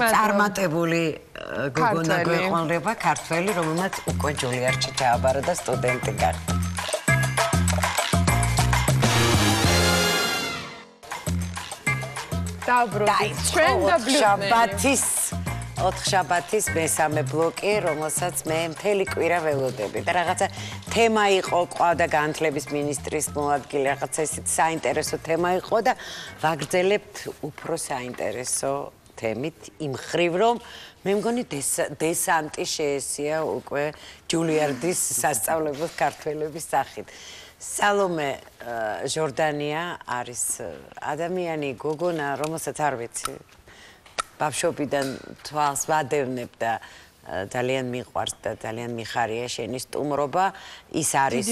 წარმატებული გოგონა გვეყოლება ქართველი, რომელმაც უკვე ჯულიარდში დააბარა და სტუდენტი გახდა. დაბრუნდით ჩვენ და შაბათის 4 შაბათის მესამე ბლოკი, რომელსაც მე მთელი კვირა ველოდები და რაღაცა თემა იყო, ყავდა განათლების მინისტრის მოადგილე, რაღაცა ისეთი საინტერესო თემა იყო და ვაგრძელებთ უფრო საინტერესო თემით იმ ხრივ, რომ მე მგონი დესანტი შეესია უკვე ჯულიარდის სასწავლებელს ქართველების სახით. სალომე ჟორდანია არის ადამიანი, გოგონა, რომელსაც არ ვიცი. ბავშვობიდან თვალს ვადევნებ და ძალიან მიყვარს და ძალიან მიხარია შენი სტუმრობა. ის არის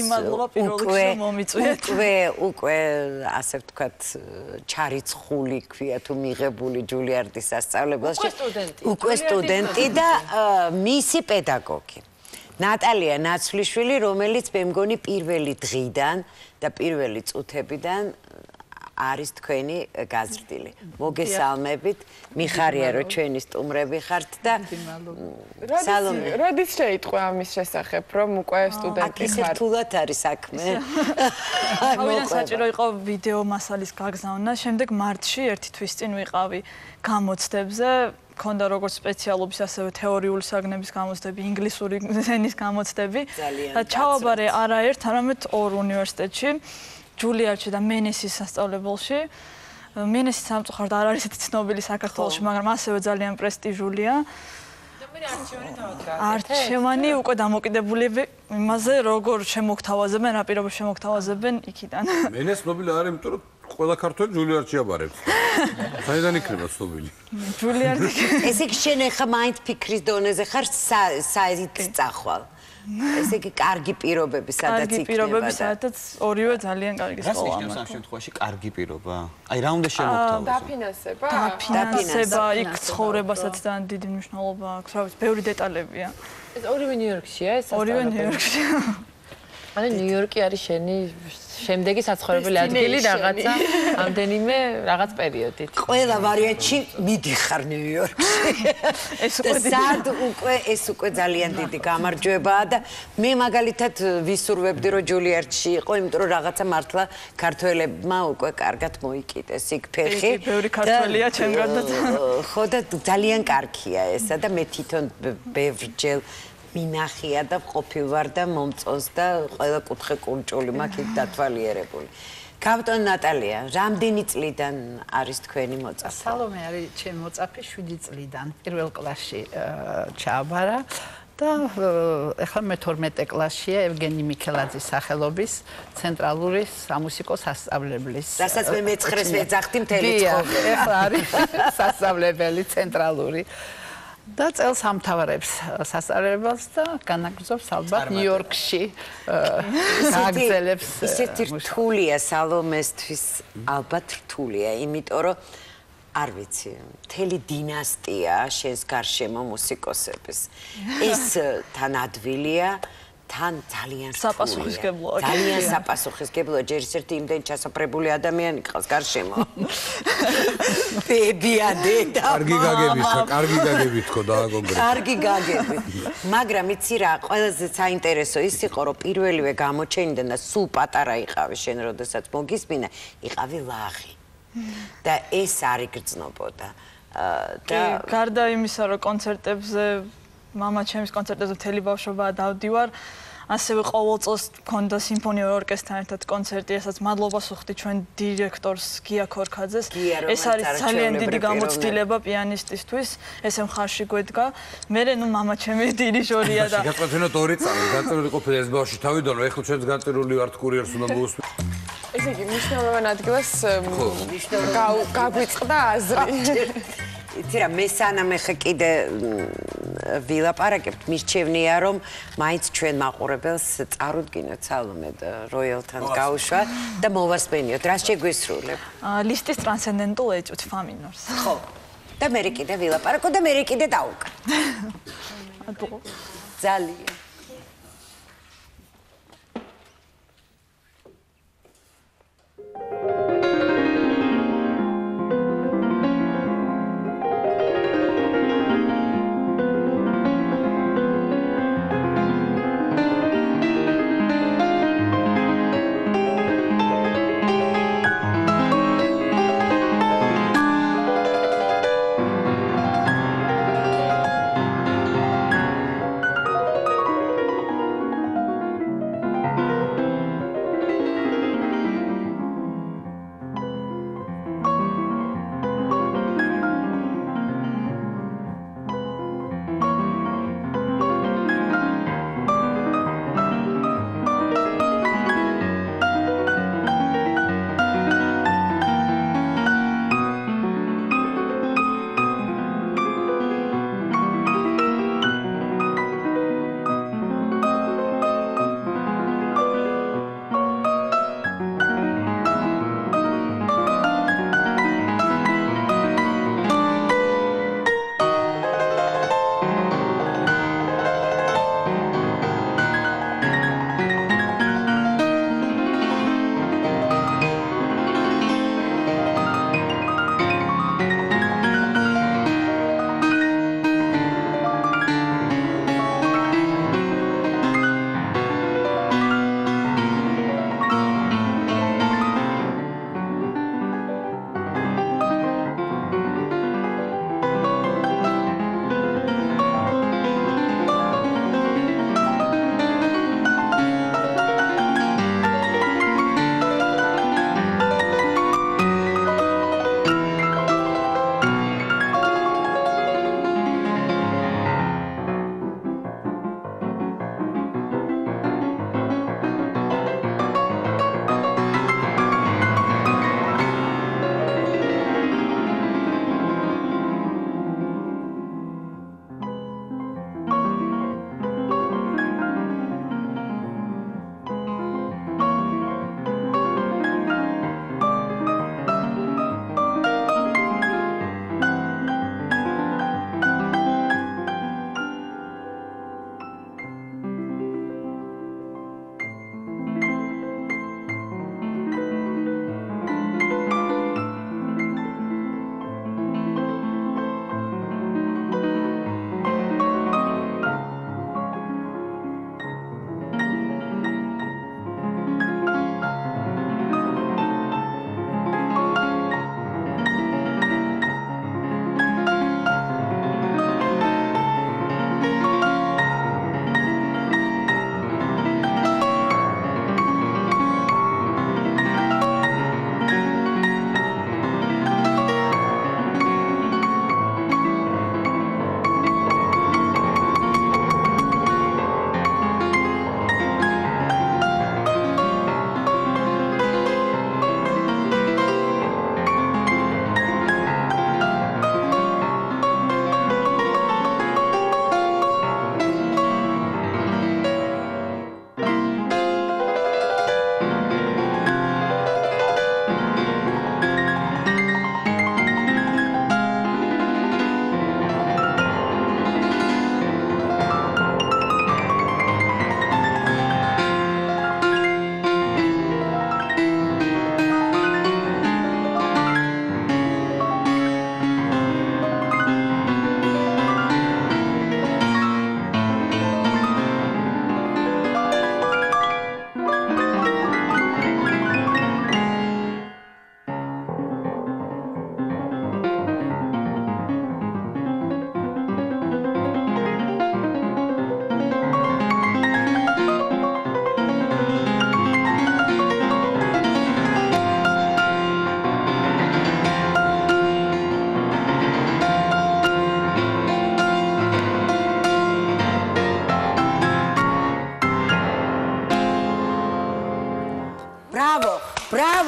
უკვე ასე ვთქვათ ჩარიცხული ქვია თუ მიღებული ჯულიარდის სასწავლებელში. უკვე სტუდენტი და მისი პედაგოგი. ნატალია ნაცვლიშვილი, რომელიც მე მგონი პირველი დღიდან და პირველი წუთებიდან არის თქვენი გაზრდილი. მოგესალმებით, მიხარია რომ ჩვენი სტუმრები ხართ და სალომე. როდის შეიტყვა ამის შესახებ, რომ უკვე სტუდენტი ხარ? რთულად არის საქმე. თავიდან საჭირო იყო ვიდეო მასალის გაგზავნა, შემდეგ მარტში ერთი თვის წინ ვიყავი გამოცდებზე. ქონდა როგორც სპეციალობის, ასევე თეორიული საგნების გამოცდები, ინგლისური ენის გამოცდები. და ჩავაბარე არაერთ, არამედ 2 უნივერსიტეტში. ჯულიარდში და მენესის სასწავლებელში. მენესის სამწუხაროდ არ არის ისეთი ცნობილი საქართველოში, მაგრამ ასევე ძალიან პრესტიჟულია. არჩევანი უკვე დამოკიდებულები იმაზე, როგორ შემოგთავაზებენ, რა პირობებში შემოგთავაზებენ იქიდან. მენეს ცნობილი არ არის, იმიტომ რომ ყველა ქართველი ჯულიარდში აბარებს. საიდან იქნება ცნობილი? ჯულიარდი. ესე იგი შენ ახლა მაინც ფიქრის დონეზე ხარ საით წახვალ. ესე იგი კარგი პირობები სადაც იქნება. კარგი პირობები სადაც ორივე ძალიან კარგი სკოლა. რას ნიშნავს ამ შემთხვევაში კარგი პირობა? აი რა უნდა შემოგთავაზო? დაფინანსება? დაფინანსება, იქ ცხოვრებასაც ძალიან დიდი მნიშვნელობა აქვს, რა ვიცი, ბევრი დეტალებია. ეს ორივე ნიუ-იორკშია ეს? ორივე ნიუ-იორკშია. ანუ ნიუ-იორკი არის შენი შემდეგი საცხოვრებელი ადგილი რაღაცა ამდენიმე რაღაც პერიოდით. ყველა ვარიანტში მიდიხარ ნიუ-იორკში. ეს უკვე ძალიან დიდი გამარჯვებაა და მე მაგალითად ვისურვებდი რომ ჯულიარდში იყო, იმიტომ რომ რაღაცა მართლა ქართველებმა უკვე კარგად მოიკიდეს იქ ფეხი. ბევრი ქართველია ჩემგანაც. ხო და ძალიან კარგია ესა და მე თვითონ ბევრჯერ მინახია და ყოფილ ვარ და მომწონს და ყველა კუთხე კურჭული მაქვს დათვალიერებული. კაპიტან ნატალია, რამდენი წლიდან არის თქვენი მოწაფე? სალომე არის ჩემი მოწაფე 7 წლიდან. პირველ კლასში ჩააბარა და ახლა მე 12 კლასშია ევგენი მიქელაძის სახელობის ცენტრალური სამუსიკო სასწავლებლის. რასაც მე მე-9-ს ვეძახდი მთელი ცხოვრება. ახლა არის სასწავლებელი ცენტრალური. და წელს ამთავრებს სასწავლებელს და განაგრძობს ალბათ ნიუ-იორკში გააგრძელებს. ისეთი რთულია სალომესთვის, ალბათ რთულია, იმიტომ რომ არ ვიცი, მთელი დინასტია შენს გარშემო მუსიკოსების. ეს თან ადვილია, თან ძალიან საპასუხისმგებლოა. ძალიან საპასუხისმგებლოა, ჯერ ისეთი იმდენ ჩასაფრებული ადამიანი ყავს გარშემო. ბებია, დედა. კარგი გაგებით ხო და კონკრეტულად. კარგი გაგებით. მაგრამ იცი რა, ყველაზე საინტერესო ის იყო, რომ პირველივე გამოჩენიდან და სულ პატარა იყავი შენ, როდესაც მოგისმინა, იყავი ლაღი. და ეს არ იგრძნობოდა. და გარდა იმისა, რომ კონცერტებზე მამა ჩემის კონცერტებზე მთელი ბავშვობა დავდივარ, ასევე ყოველ წელს მქონდა სიმფონიური ორკესტრთან ერთად კონცერტი, რასაც მადლობას ვუხდი ჩვენ დირექტორს გია ქორქაძეს. ეს არის ძალიან დიდი გამოცდილება პიანისტისთვის, ესე მხარში გვედგა. მე ნუ მამა ჩემი დირიჟორია და გაწყვეტინოთ 2 წამი, გაწერილი ყოფილა ეს ბავშვი თავიდან, რომ ეხლა ჩვენს გაწერილი ვართ კურიერს უნდა მოусვი. ესე იგი მნიშვნელოვან ადგილას გაგვიწყდა აზრი. იცი რა, მე სანამ ეხა კიდე ვილაპარაკებთ, მისჩევნია რომ მაინც ჩვენ მაყურებელს წარუდგინოთ სალომე როიალთან გაუშვა და მოვასმენიოთ, რას შეგვისრულებ? ლისტის ტრანსცენდენტულ ეჭვით ფა მინორს. ხო. და მე კიდე ვილაპარაკო და მე კიდე დავუკრა. ძალიან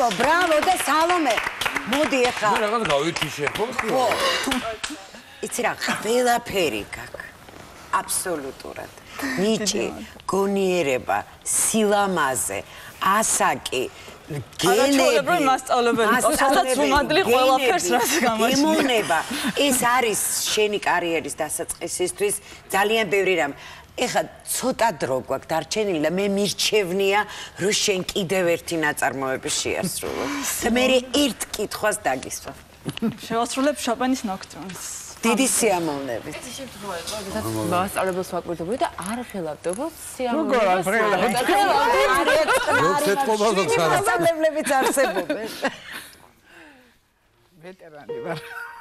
ბრავო და სალომე. მოდი ახლა. მე რაღაც გავითიშე ხო? ხო. იცი რა, ყველაფერი გაქვს. აბსოლუტურად. ნიჭი, გონიერება, სილამაზე, ასაკი, ჩვეულებრივი მასწავლებელი, სადაც უმადლი ყველაფერს რაც გამოჩნდა. იმონება, ეს არის შენი კარიერის დასაწყისისთვის ძალიან ბევრი რამ. ეხლა ცოტა დრო გვაქვს დარჩენილი და მე მირჩევნია, რომ შენ კიდევ ერთი ნაწარმოები შეასრულო. და მე ერთ კითხვას დაგისვა. შევასრულებ შოპენის ნოქტრონს. დიდი სიამოვნებით. მასწავლებელს ვაკვირდებოდი და არ ხელავდებო სიამოვნებას. როგორ არ ხელავდებო? ზოგს ეთყობა, ზოგს არა. მასწავლებლებიც არსებობენ. ვეტერანი ვარ.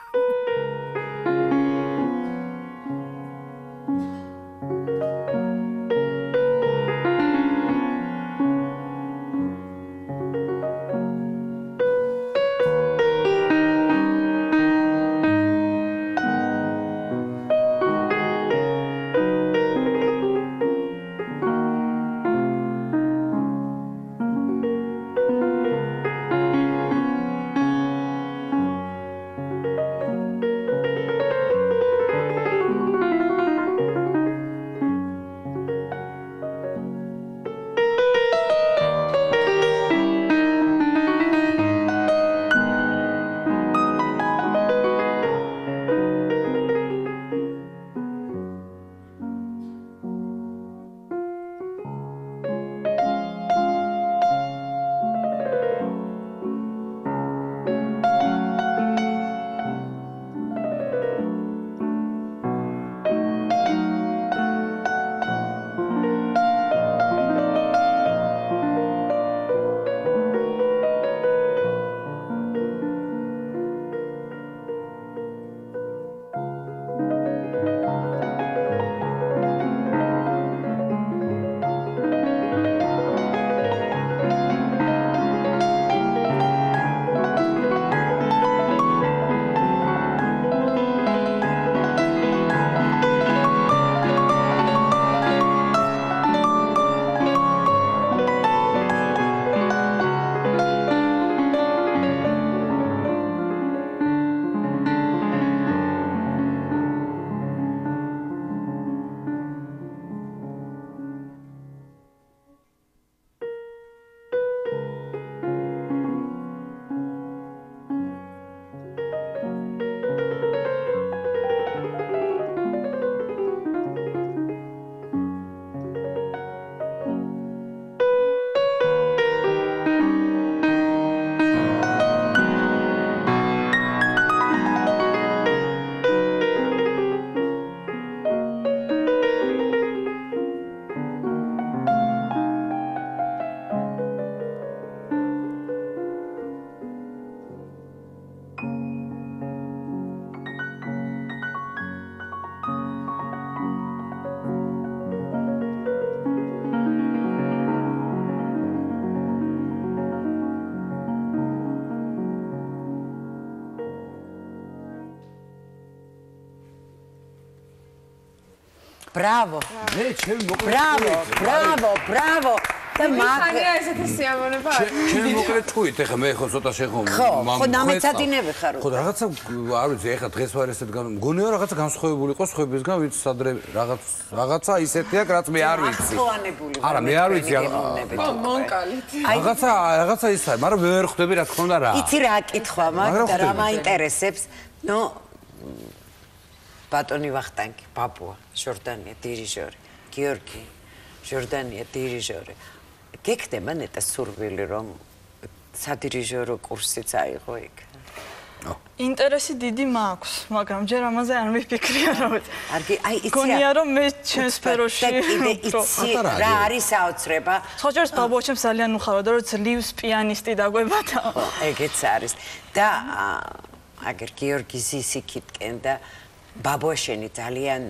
Bravo. მე ჩემ მოკლედ. Bravo, bravo, bravo. და ხანია ესეთი სიამოვნება? ჩემ მოკლედ თქვით, ეხლა მე ხო ცოტა შეხომ. ხო, ნამეცადინები ხარ. ხო, რაღაცა არ ვიცი, ეხლა დღეს ვარ ესეთ მგონია რაღაცა განსხვავებული იყო სხვებისგან, ვიც სადრე რაღაცა ისეთი აქვს, რაც მე არ ვიცი. არა, მე არ ვიცი. ხო, მონკალით. რაღაცა ის არის, მაგრამ ვერ ხვდები რა თქმა უნდა რა. იცი რა კითხვა მაქვს და რა მაინტერესებს? ნუ ბატონი ვახტანგი, ბაბუა, ჟორდანია დირიჟორი, გიორგი, ჟორდანია დირიჟორი. გეკდება ნეტა სურვილი რომ სადირიჟორო კურსიც აიღო იქ. ინტერესი დიდი მაქვს, მაგრამ ჯერ ამაზე არ მიფიქრია რაღაც. არგი, აი იცი რა. გონია რომ მე ჩემს სფეროში. და კიდე იცი რა არის საოცრება? ხოჭერს ბაბუა ჩემს ძალიან უხარავდა რომ ძლივს პიანისტი დაგვებათა. ეგეც არის. და აგერ გიორგი ზისიქითკენ და ბაბოშენი ძალიან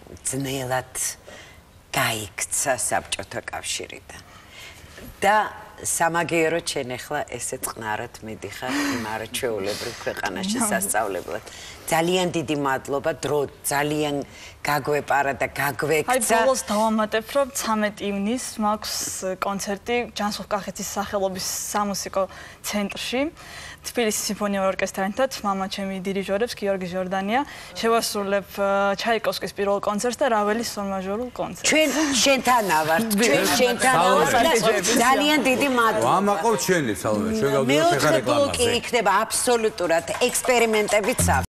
ძნელად გაიქცა საბჭოთა კავშირიდან. და სამაგიეროდ შენ ახლა ესე წყნარად მიდიხარ იმ არაჩვეულებრივ ქვეყანაში სასწავლებლად. ძალიან დიდი მადლობა, დრო ძალიან გაგვეპარა და გაგვექცა. აი ბოლოს დავამატებ, რომ 13 ივნისს მაქვს კონცერტი ჯანსუღ-კახეთის სახელობის სამუსიკო ცენტრში. თბილისის სიმფონიურ ორკესტრთან, მამა ჩემი დირიჟორებს, გიორგი ჟორდანია, შევასრულებ ჩაიკოვსკის პირველ კონცერტს და რაველის სოლმაჟორულ კონცერტს. ჩვენ შენთანა ვართ, ჩვენ შენთანა ვართ. ძალიან დიდი მადლობა. ვამაყობთ შენი, სალომე, ჩვენ გავდივართ ახლა რეკლამაზე. მეოთხე ბლოკი იქნება აბსოლუტურად ექსპერიმენტებიც.